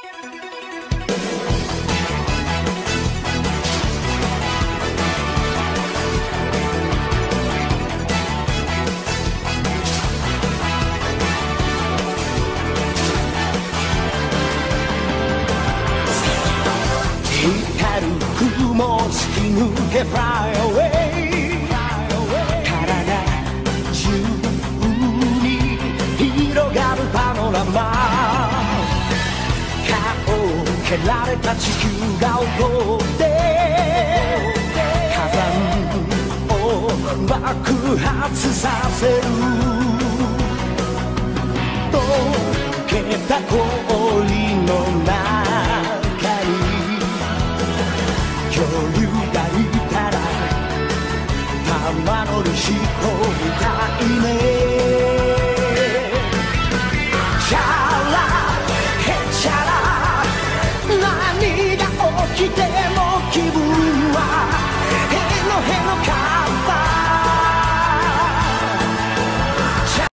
光る雲を突き抜け Fly away 体中に広がるパノラマ顔を蹴られた地球が踊って火山を爆発させる溶けた氷の中恐竜がいたら玉乗りしてみたいねチャラヘチャラ何が起きても気分はへのへのか